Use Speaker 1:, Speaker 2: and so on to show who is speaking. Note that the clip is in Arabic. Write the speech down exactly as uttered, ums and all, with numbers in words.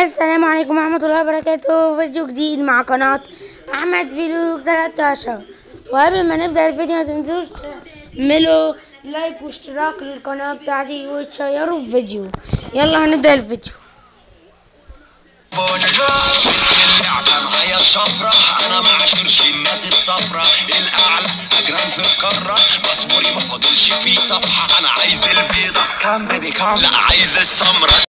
Speaker 1: السلام عليكم ورحمة الله وبركاته. فيديو جديد مع قناة أحمد فيلوج تلتاشر. وقبل ما نبدأ الفيديو ما تنسوش تعملوا لايك واشتراك للقناة بتاعتي وتشيروا الفيديو. يلا هنبدأ الفيديو.
Speaker 2: اللعبة معايا الشفرة، أنا ما عاشرش الناس الصفرة، الأعلى أجران في القارة، باسبوري ما فاضلش فيه صفحة، أنا عايز البيضة كام بيبي كام، لا عايز السمرة.